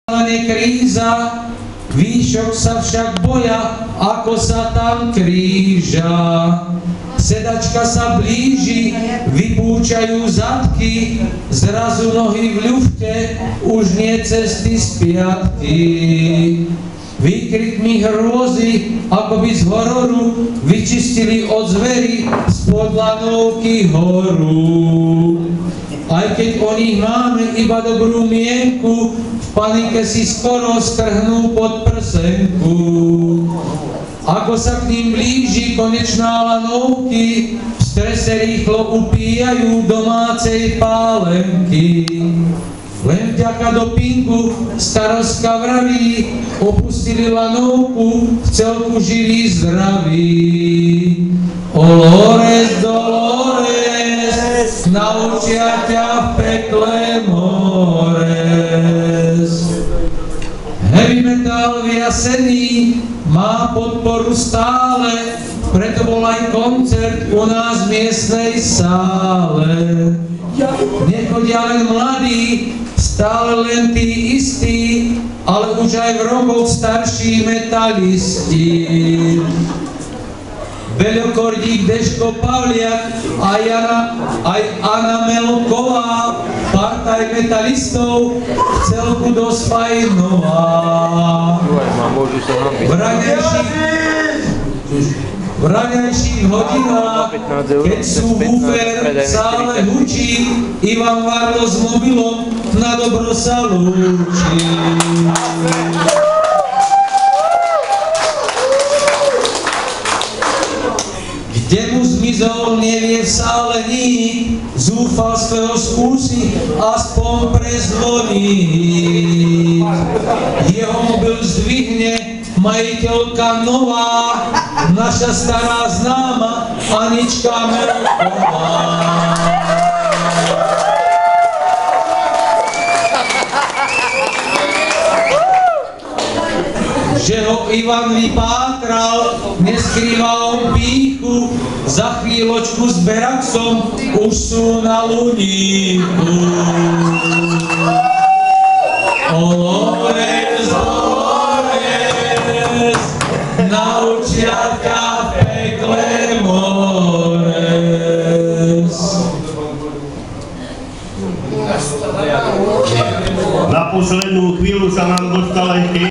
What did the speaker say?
Kríza, výšok sa však boja, ako sa tam kríža. Sedačka sa blíži, vypúčajú zadky, zrazu nohy v ľufte, už nie cesty z piatky. Výkrikmi hrôzy, akoby z hororu, vyčistili od zvery spod lanovky horu. Aj keď o nich máme iba dobrú mienku, v panike si skoro strhnú pod prsenku. Ako sa k ním blíži konečná lanovky, v strese rýchlo upíjajú domácej pálenky. Len vďaka dopingu starostka vraví, opustili lanovku, v celku živí zdraví. Dolores, Dolores, naučia ťa v pekle mores. Heavy metal vyjasený má podporu stále, preto bol aj koncert u nás v miestnej sále. Nechodia len mladí, stále len tí istí, ale už aj v rokoch starší metalisti. Beľo Kordík, Deško Pavliak, aj Anna Melková, partaj metalistov, v celku dosť fajnová. V raňajších hodinách, keď súbúfer v sále hučí, Ivan Varno s mobilom na dobro sa lúči. Kde mu zmizol, nevie v sále nik, zúfalstvého skúsi aspoň prezvoniť. Jeho mobil zdvihne majiteľka nová, naša stará známa Anička Melková. Že ho Ivan vypátral, neskrýva on pýchu, za chvíľočku s Beraxom už sú na luníku. Dolores, Dolores, naučia ťa v pekle mores. Na poslednú chvíľu sa nám dostala ešte